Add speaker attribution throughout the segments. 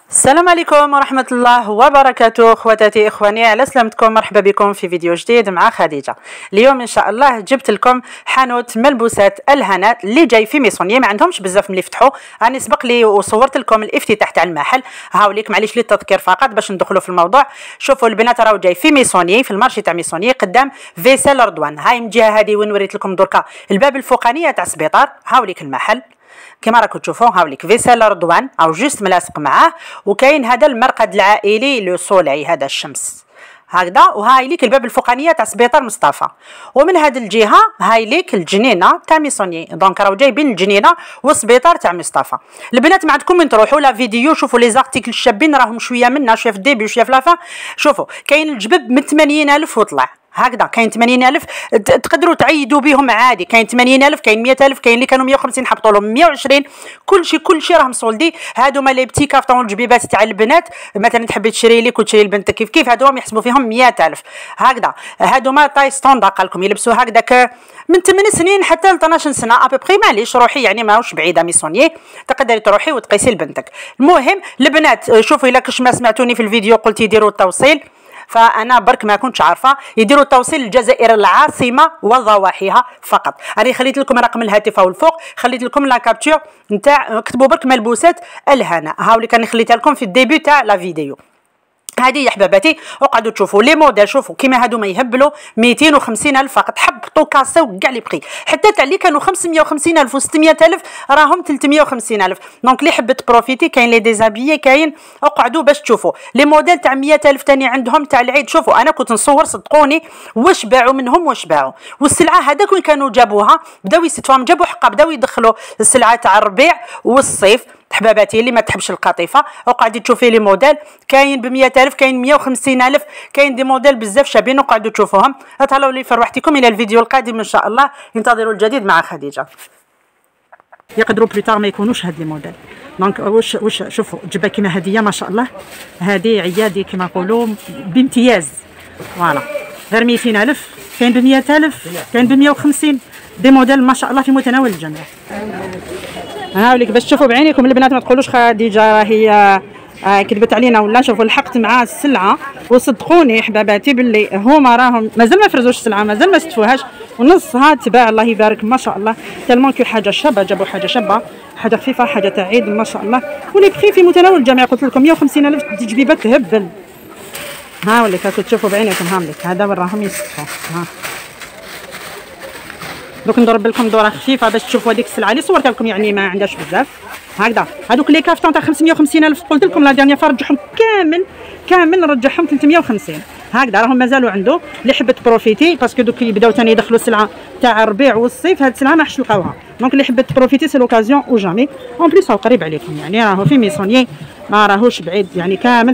Speaker 1: السلام عليكم ورحمة الله وبركاته. اخواتاتي اخواني على سلامتكم، مرحبا بكم في فيديو جديد مع خديجة. اليوم ان شاء الله جبت لكم حانوت ملبوسات الهناء اللي جاي في ميسونية، ما عندهمش بزاف ملي فتحوا. راني سبق لي وصورت لكم الافتتاح تاع المحل، هاوليك معليش للتذكير فقط باش ندخلوا في الموضوع. شوفوا البنات راهو جاي في ميسونية، في المارشي تاع ميسونية قدام فيسال رضوان. هاي من الجهة هذه وين وريت لكم دركا الباب الفوقانية تاع السبيطار، هاوليك المحل كما راكم تشوفوا. هاوليك فيسال رضوان او جوست ملاصق معاه، وكاين هذا المرقد العائلي لو سولعي هذا الشمس هكذا. وهاي ليك الباب الفوقانيه تاع سبيطار مصطفى، ومن هذه الجهه هاي ليك الجنينه تاع ميسوني. دونك راهو جايبين الجنينه والسبيطار تاع مصطفى. البنات ما عندكم من تروحوا لا فيديو شوفوا لي زارتيكل الشابين، راهم شويه منا، شويه في الديبي وشويه في لافا. شوفوا كاين الجبب من 80,000 وطلع هكذا، كاين 80,000 تقدروا تعيدوا بهم عادي. كاين 80,000 كاين 100,000 كاين اللي كانوا 150 حبطوا لهم 120. كلشي راهم سولدي. هادوما لي بتي كافطون الجبيبات تاع البنات، مثلا تحبي تشري لك وتشري لبنتك كيف هادوما يحسبوا فيهم 100,000 هكذا. هادوما طاي ستوندار قالكم يلبسوا هكذاك من 8 سنين حتى ل 12 سنه ابوبري. معليش روحي يعني ماهوش بعيده ميسونيي، تقدري تروحي وتقيسي لبنتك. المهم البنات شوفوا الا كاش ما سمعتوني في الفيديو قلت يديروا التوصيل، فانا برك ما كنتش عارفه. يديروا التوصيل للجزائر العاصمه وضواحيها فقط. انا خليت لكم رقم الهاتف او الفوق، خليت لكم لا كابتور نتاع، كتبوا برك ملبوسات الهنا. هاولي كان خليتها لكم في الديبي تاع لا فيديو هذه يا حباباتي. وقعدوا تشوفوا لي موديل، شوفوا كيما هادو ما يهبلوا 250,000 فقط، حبطوا كاسو كاع لي بخي. حتى تاع اللي كانوا 550,000 و 600,000 راهم 350,000. دونك اللي حبت بروفيتي كاين لي ديزابيي كاين. اقعدوا باش تشوفوا لي موديل تاع 100,000 ثاني عندهم تاع العيد. شوفوا انا كنت نصور صدقوني واش باعوا منهم واش باعوا. والسلعه هذاك وين كانوا جابوها بداو يستفهم، جابوا حقه بداو يدخلوا السلعه تاع الربيع والصيف. حباباتي اللي ما تحبش القطيفه وقعدي تشوفي لي موديل كاين ب 100,000 كاين 150,000 كاين دي موديل بزاف شابين وقعدوا تشوفوهم. تهلاو لي فروحتكم الى الفيديو القادم ان شاء الله. انتظروا الجديد مع خديجه. يقدروا بلوتار ما يكونوش هاد لي موديل. دونك واش شوفوا جبه كيما هديه ما شاء الله، هذه عيادي كما نقولوا بامتياز. فوالا غير 200,000 كاين ب 100,000 كاين ب 150. دي موديل ما شاء الله في متناول الجميع. هاوليك باش تشوفوا بعينيكم البنات، ما تقولوش خديجه راهي كذبت علينا ولا. شوفوا لحقت مع السلعه وصدقوني حباباتي باللي هما راهم مازال ما فرزوش السلعه، مازال ما استفوهاش، ونصها تباع الله يبارك ما شاء الله. تالمون كي حاجه شابه، جابوا حاجه شابه، حاجه خفيفه، حاجه تاع عيد ما شاء الله. ولي بخي في متناول الجميع. قلت لكم 150,000 جبيبه تهبل. هاوليك راكم تشوفوا بعينيكم. هاوليك هذا وين راهم يستفوا. دوك نضرب لكم دوره خفيفه باش تشوفوا هذيك السلعه اللي صورتها لكم، يعني ما عندهاش بزاف هكذا. هذوك لي كافتون تاع 550,000 قلت لكم لا ديرنيير فوا رجعهم كامل نرجعهم 350 هكذا. راهم مازالوا عنده اللي حبت بروفيتي، باسكو دوك يبداو ثاني يدخلوا السلعه تاع الربيع والصيف. هاد السلعه ما حش تلقاوها، دونك اللي حبت بروفيتي سي لوكازيون او جامي. اون بليس راهو قريب عليكم، يعني راهو في ميسونيي ما راهوش بعيد، يعني كامل.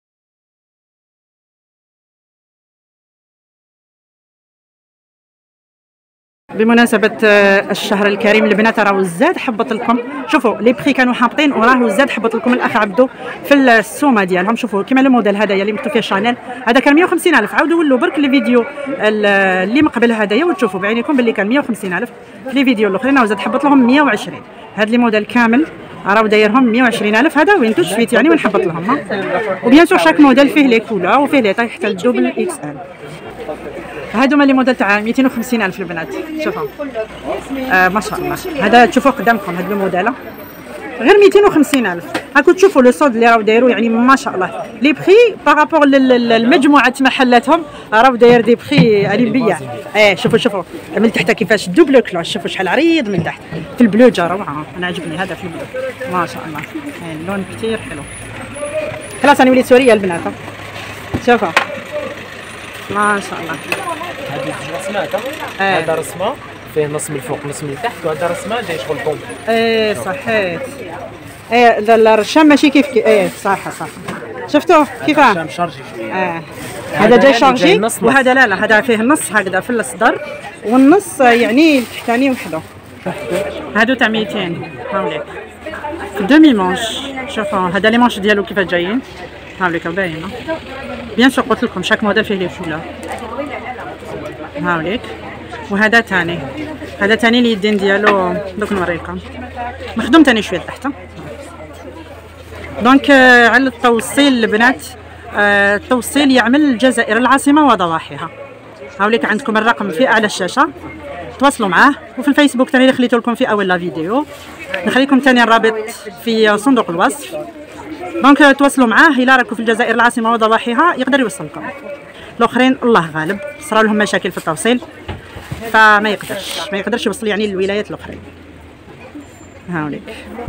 Speaker 1: بمناسبة الشهر الكريم البنات راهو زاد حبط لكم. شوفوا لي بخي كانوا حابطين وراهو زاد حبط لكم الاخ عبدو في السومه ديالهم. شوفوا كيما الموديل هذايا اللي مكتوب فيه شانيل، هذا كان 150,000. عاودوا ولوا برك لي فيديو اللي مقبل هذايا وتشوفوا بعينيكم باللي كان 150,000 في لي فيديو الاخرين، راهو زاد حبط لهم 120. هاد لي موديل كامل راهو دايرهم 120,000. هذا وين توسفيت يعني وين حبط لهم. وبيان سور شاك موديل فيه لي كولور وفيه لي طاي حتى الدوبل اكس ال. هادو لي موديل تاع 250,000 البنات. شوفوا ما شاء الله. هذا تشوفوه قدامكم هاد الموديل غير 250,000. هاكو تشوفوا لو صود اللي راهو دايروا، يعني ما شاء الله لي بخي بارابور للمجموعه محلاتهم راهو داير دي بخي عليبيه. شوفوا من تحت كيفاش دوبل كلوش. شوفوا شحال عريض من تحت في البلو جا روعه. انا عجبني هذا في البلو ما شاء الله، اللون كثير حلو. خلاص انا وليت سوريه البنات. شوفوا ما شاء الله.
Speaker 2: هذه جوج رسمات. هذا رسمه فيه نص من الفوق نص من التحت، وهذا رسمه جاي شغل بوم.
Speaker 1: صحيت. الرشام ماشي كيف صح. شفتوه كيفاه؟
Speaker 2: الرشام شارجي شويه.
Speaker 1: هذا جاي شارجي وهذا لا هذا فيه نص هكذا في الصدر والنص يعني التحتاني وحده. هادو تاع 200. هاوليك دومي مونش. شوفوا هذا لي مونش ديالو كيفاش جايين. هاوليك باينه. بيان سور قلت لكم شاك موديل فيه لي فولار. هاوليك وهذا ثاني اليدين ديالو دوك نوريكم مخدوم ثاني شويه تحت. دونك على التوصيل البنات، التوصيل يعمل الجزائر العاصمه وضواحيها. هاوليك عندكم الرقم في اعلى الشاشه، تواصلوا معاه. وفي الفيسبوك ثاني اللي خليته لكم في اول لا فيديو، نخليكم ثاني الرابط في صندوق الوصف. دونك تواصلوا معاه، الا راكم في الجزائر العاصمه وضواحيها يقدر يوصلكم. الاخرين الله غالب صرا لهم مشاكل في التوصيل، فما يقدرش يوصل يعني للولايات الاخرين. هاوليك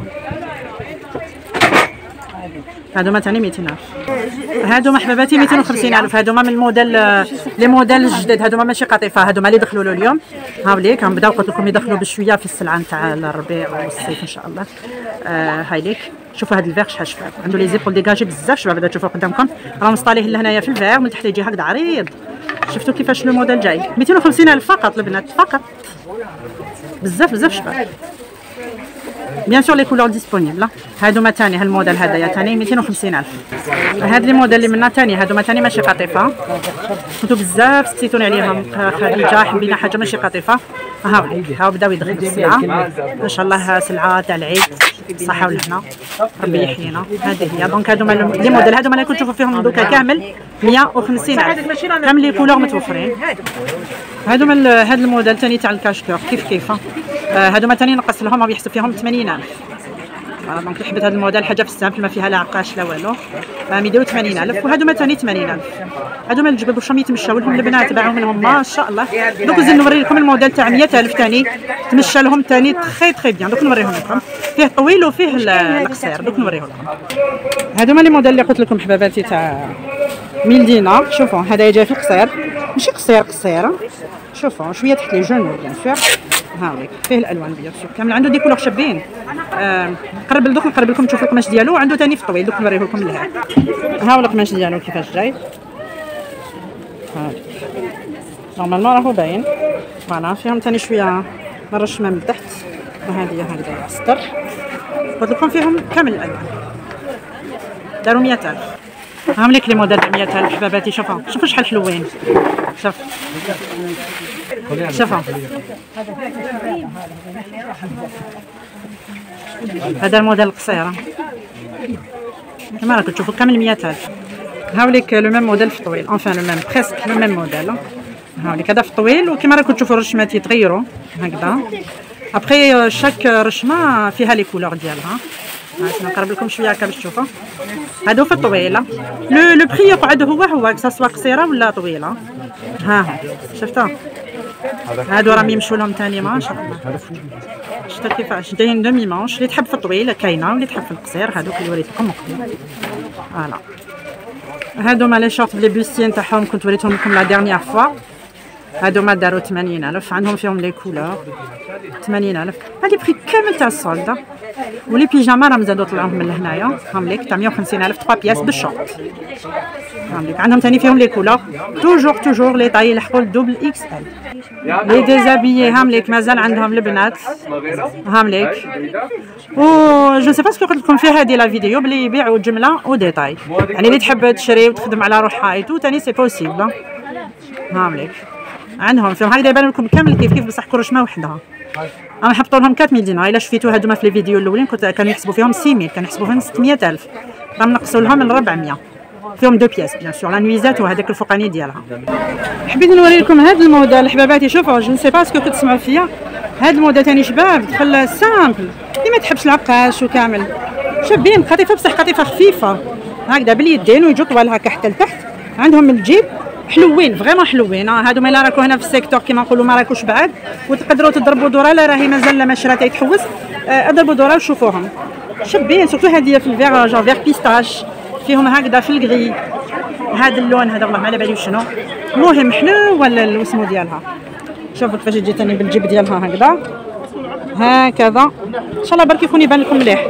Speaker 1: هادوما ثاني 200,000. هادوما حباباتي 250,000. هادوما من الموديل لي موديل الجداد، هادوما ماشي قطيفه، هادوما اللي دخلوا له اليوم. هاوليك هم بداو قلت لكم يدخلوا بشويه في السلعه نتاع الربيع والصيف ان شاء الله. هايليك شوفوا هاد الفيغ شحال شباب، عنده لي زيبول ديجاجي بزاف شباب. هذا تشوفوا قدامكم راه مصطاليه لهنايا في الفيغ، من تحت يجي هكذا عريض. شفتوا كيفاش لو موديل جاي 250,000 فقط البنات، فقط بزاف شباب. بيان سور لي كولور ديسپونيبل. هادوما ثاني هالموديل هذايا ثاني 250,000. هاد لي موديل اللي منا ثاني هادوما ثاني ماشي قطيفه، كنتو بزاف ستيتوني عليهم خديجه، حبينا حاجه ماشي قطيفه. هاو بداو يدخلوا السلعه ما شاء الله، سلعه تاع العيد صحه والهنا ربي يحيينا. هذه هي دونك هادوما لي موديل هادوما اللي كنتو تشوفوا فيهم دوكا كامل 150,000 كامل لي كولور متوفرين. هادوما هاد الموديل ثاني تاع الكاشكور كيف هادوما ثاني نقص لهم راهم يحسب فيهم 80,000. دونك حبيت هذا الموديل حاجه في السامبل ما فيها لا عقاش لا والو، 180,000. وهادوما ثاني 80,000. هادوما الجبل واش يتمشاو لهم البنات باعوا منهم ما شاء الله. دوك نزيد نوري لكم الموديل تاع 100,000 ثاني تمشى لهم ثاني تري بيان. دوك نوريهم لكم، فيه طويل وفيه القصير، دوك نوريه لكم. هادوما لي موديل اللي قلت لكم حباباتي تاع 1000 دينار. شوفوا هذا جاي في القصير، ماشي قصيره، شوفوا شويه تحت لي جون بيان سور. هاوليك فيه الالوان بيان سور كامل، عنده دي كولور شابين. نقرب لكم تشوفوا القماش ديالو، عنده ثاني في الطويل، دوك نوريه لكم لهنا. هاو القماش ديالو كيفاش جاي. هاوليك نورمالمون راهو باين. فوالا فيهم ثاني شويه الرشمه من تحت، وهذه هكذا السطر. قلت لكم فيهم كامل الالوان. داروا 100,000. هاوليك لي موديل 100,000 حباباتي. شوفوا شحال حلوين. شوفوا هذا الموديل القصير كما راكم تشوفوا كامل 100,000. هاوليك لو ميم موديل في الطويل، انفان لو ميم بريسك لو ميم موديل. هاوليك هذا في الطويل، وكما راكم تشوفوا الرشمات يتغيروا هكذا. ابخي شاك رشمه فيها لي كولور ديالها. نقرب لكم شويه هكا باش تشوفوا. هادو في الطويله، لو بري يقعد هو سوا قصيره ولا طويله. شفتوا هادو راهم يمشوا لهم ثاني ما شاء الله. شفتوا كيفاش دايرين دومي مانش، اللي تحب في الطويل كاينه واللي تحب في القصير. هادوك اللي وريت لكم قبل. فوالا هادوما لي شورت بلي بوستين تاعهم كنت وريتهم لكم لا ديرنيير فوا. هادوما داروا 80,000، عندهم فيهم لي كولور 80,000. هادي بري كامل تاع الصولدا. ولي بيجاما راهم زادوا طلعوهم من هنايا، هامليك تاع 150,000 3 بياس بالشورت. هامليك عندهم ثاني فيهم لي كولور توجور لي طاي يلحقوا الدوبل اكس ال. لي ديزابيي هامليك مازال عندهم البنات هامليك. و جو سي با سكو قلت لكم في هذه لا فيديو بلي يبيعوا جمله وديتاي، يعني اللي تحب تشري وتخدم على روحها ايتو ثاني سي بوسيبل. هامليك عندهم فيهم هكذا يبان لكم كامل كيف بصح كل رشمه وحدها. انا حبطوا لهم 4,000 دينار. الا شفتوا هادوما في الفيديو الاولين كانوا يحسبوا فيهم 6,000، كانوا يحسبوا فيهم 600,000، راهم نقصوا لهم من 400. فيهم دو بياس بيان سور، لا نويزات وهذاك الفوقاني ديالها. حبيت نوري لكم هذا الموديل حباباتي. شوفوا جو سي با اسكو كتسمعوا فيا، هذا الموديل ثاني شباب دخل سامبل اللي ما تحبش العقاش وكامل شابين. قطيفه بصح قطيفه خفيفه هكذا باليدين ويجوا طوال هكا حتى لتحت. عندهم الجيب حلوين فريمون حلوين. هادو ما راكو هنا في السيكتور كيما نقولوا ما راكوش بعاد وتقدروا تضربوا دوره. لا راهي مازال ما شرات يتحوس، اضربوا دوره وشوفوهم شابين. سورتو هذه في الفيغ جون فيغ بيستاش، فيهم هكذا في الغري. هذا اللون هذا والله ما على بالي شنو، المهم حلو ولا الوسمو ديالها. شوفوا كيفاش تجي ثاني بالجيب ديالها هكذا ان شاء الله برك يكون يبان لكم مليح.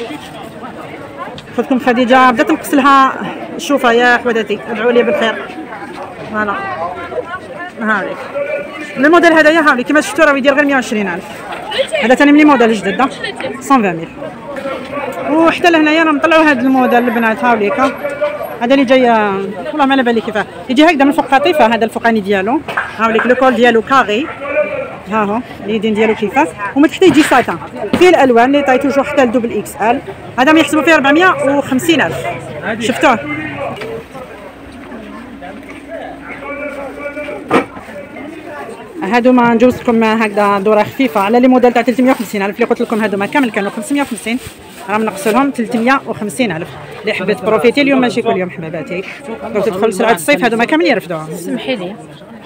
Speaker 1: خوتكم خديجه بدات تنقص لها الشوفه يا خواتاتي، ادعوا لي بالخير. فوالا هاوليك الموديل هذايا هاولي كيما شفتوا راه يدير غير 120,000. هذا ثاني من الموديل الجديد 120,000. وحتى لهنايا راه نطلعوا هذا الموديل البنات هاوليك. هذا اللي جاي والله ما على بالي كيفاه يجي هكذا من فوق قطيفه. هذا الفوقاني ديالو هاوليك لو كول ديالو كاري ها هو اليدين ديالو كيفاش، ومن تحت يجي ساتان فيه الالوان لي طاي توجور حتى لدوبل اكس ال. هذا ما يحسبوا فيه 450,000. شفتوه؟ هادو ما نجوز لكم هكذا دوره خفيفه على لي موديل تاع 350,000 اللي قلت لكم. هادو ما كامل كانوا 550، راهم نقصوا لهم 350,000. اللي حبيت بروفيتي اليوم ماشي كل يوم حباباتي، لو تدخل سلعه الصيف هادو ما كامل يرفدوها.
Speaker 3: سمحي لي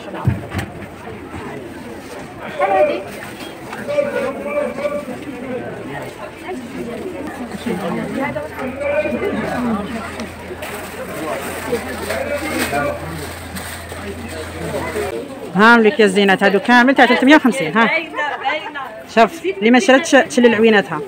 Speaker 1: ها لك يا الزينات هادو كامل تاع 350. ها شوف اللي ما شراتش تشلي العويناتها.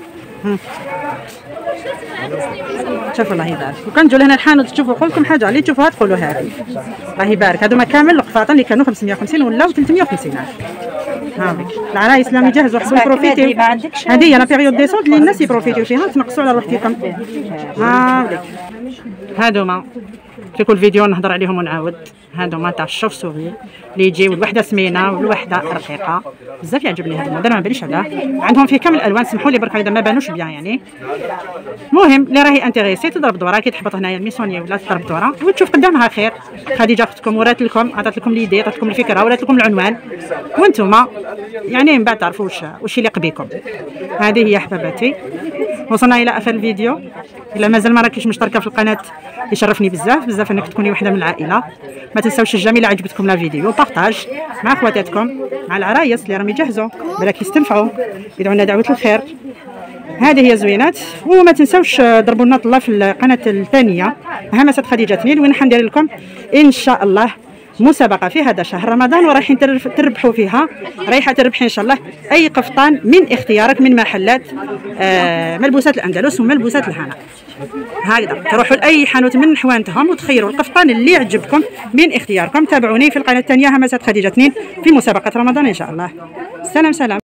Speaker 1: شوفوا الله يبارك. وكان نجوا لهنا الحانوت تشوفوا نقول لكم حاجه اللي تشوفوها تقولوا هذه الله يبارك. هادو ما كامل القفاطن اللي كانوا 550 ولاو 350,000. ها بك العرايس لهم يجهزوا حسوا يبروفيتيو. هذه لا بيريود ديسونت اللي الناس يبروفيتيو فيها تنقصوا على روحكم. ها بك هادوما في كل فيديو نهضر عليهم ونعاود. هادوما تاع الشوف سوغي اللي يجيو الوحده سمينه والوحده رقيقه. بزاف يعجبني هذا الموديل ما باليش علاه. عندهم فيه كامل الالوان. سمحوا لي برك اذا ما بانوش بيان يعني. المهم اللي راهي انتريسي تضرب دوره كي تحبط هنايا الميسونيه ولا تضرب دوره وتشوف قدامها خير. خديجه اختكم ورات لكم، عطات لكم ليدي، عطات لكم الفكره، ورات لكم العنوان، وانتم يعني من بعد تعرفوا واش يليق بكم. هذه هي حباباتي. وصلنا الى اخر الفيديو. الا مازال ما راكيش مشتركه في القناه يشرفني بزاف انك تكوني وحده من العائله. ما تنساوش الجميله عجبتكم لا فيديو بارطاج مع خواتاتكم مع العرايس اللي راهم يجهزوا بالك يستنفعوا، يدعوا لنا دعوه الخير. هذه هي زوينات. وما تنساوش ضربوا لنا طله في القناه الثانيه همسه خديجه 2 وين حندير لكم ان شاء الله مسابقه في هذا شهر رمضان ورايحين تربحوا فيها. رايحه تربحي ان شاء الله اي قفطان من اختيارك من محلات ملبوسات الاندلس وملبوسات الهنا. هكذا تروحوا لاي حانوت من حوانتهم وتخيروا القفطان اللي يعجبكم من اختياركم. تابعوني في القناه الثانيه همسات خديجه 2 في مسابقه رمضان ان شاء الله. سلام.